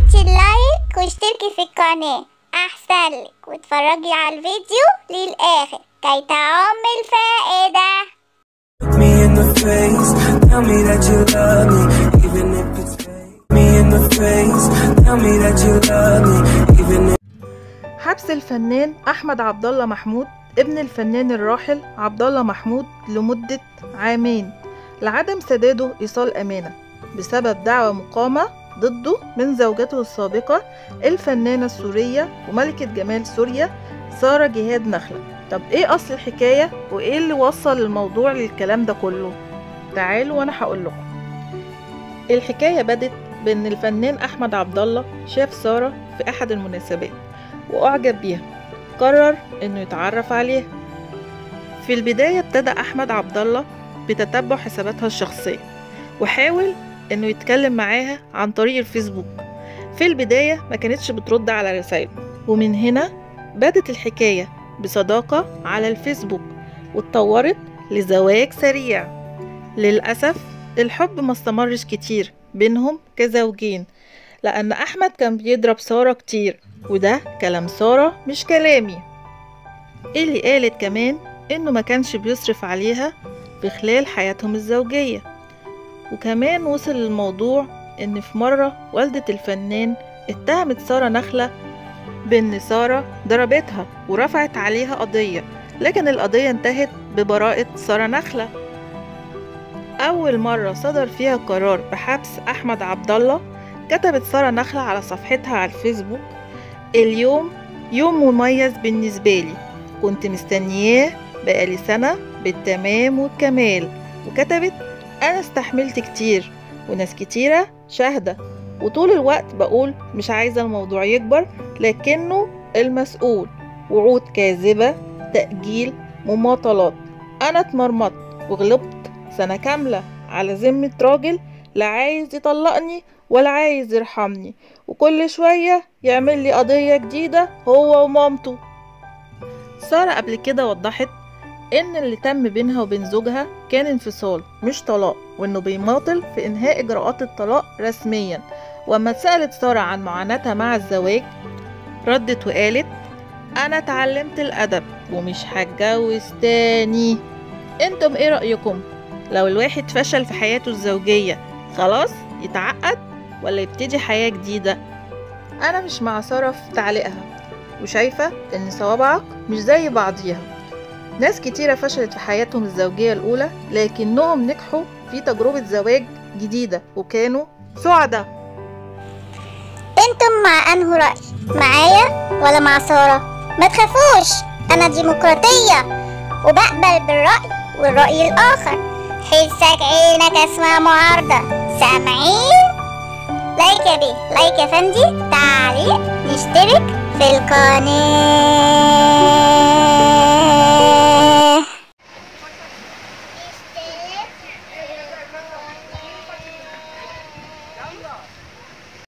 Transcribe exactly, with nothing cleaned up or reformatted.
تنسيش اللايك واشتركي في القناة احسن لك، واتفرجي على الفيديو للاخر كي تعم الفائدة. Me in the face, tell me that you love me, even if it's fake. Me in the face, tell me that you love me, even if. حبس الفنان أحمد عبد الله محمود ابن الفنان الراحل عبد الله محمود لمدة عامين لعدم سداده إيصال أمانة بسبب دعوى مقامة ضده من زوجته السابقة الفنانة السورية وملكة جمال سوريا سارة جهاد نخلة. طب ايه اصل الحكاية وايه اللي وصل الموضوع للكلام ده كله؟ تعالوا وانا هقول لكم. الحكاية بدت بان الفنان احمد عبد الله شاف سارة في احد المناسبات واعجب بيها، قرر انه يتعرف عليها. في البداية ابتدى احمد عبد الله بتتبع حساباتها الشخصية وحاول انه يتكلم معاها عن طريق الفيسبوك. في البداية ما كانتش بترد على رسائله، ومن هنا بدت الحكاية بصداقة على الفيسبوك واتطورت لزواج سريع. للأسف الحب ما استمرش كتير بينهم كزوجين، لأن أحمد كان بيضرب سارة كتير، وده كلام سارة مش كلامي. اللي قالت كمان إنه ما كانش بيصرف عليها في خلال حياتهم الزوجية. وكمان وصل الموضوع إن في مرة والدة الفنان اتهمت سارة نخلة بإن سارة ضربتها ورفعت عليها قضية، لكن القضية انتهت ببراءة سارة نخلة. أول مرة صدر فيها قرار بحبس أحمد عبد الله كتبت سارة نخلة على صفحتها على الفيسبوك: اليوم يوم مميز بالنسبة لي، كنت مستنياه بقالي سنة بالتمام والكمال. وكتبت: أنا استحملت كتير وناس كتيرة شاهدة، وطول الوقت بقول مش عايزة الموضوع يكبر، لكنه المسؤول، وعود كاذبة، تأجيل، مماطلات. أنا اتمرمطت وغلبت سنة كاملة على ذمة راجل لا عايز يطلقني ولا عايز يرحمني، وكل شوية يعمل لي قضية جديدة هو ومامته. سارة قبل كده وضحت إن اللي تم بينها وبين زوجها كان انفصال مش طلاق، وإنه بيماطل في إنهاء إجراءات الطلاق رسميا. وأما اتسألت سارة عن معاناتها مع الزواج ردت وقالت: أنا اتعلمت الأدب ومش هتجوز تاني. انتم ايه رأيكم؟ لو الواحد فشل في حياته الزوجية خلاص يتعقد ولا يبتدي حياة جديدة؟ أنا مش مع سارة في تعليقها، وشايفة إن صوابعك مش زي بعضيها. ناس كتيرة فشلت في حياتهم الزوجية الأولى لكنهم نجحوا في تجربة زواج جديدة وكانوا سعداء. انتم مع انه رأي، معايا ولا مع سارة؟ ما تخافوش، انا ديمقراطية وبقبل بالرأي والرأي الآخر. حسك عينك اسمها معارضة، سامعين؟ لايك يا بيه، لايك يا فندي، تعليق، نشترك في القناة.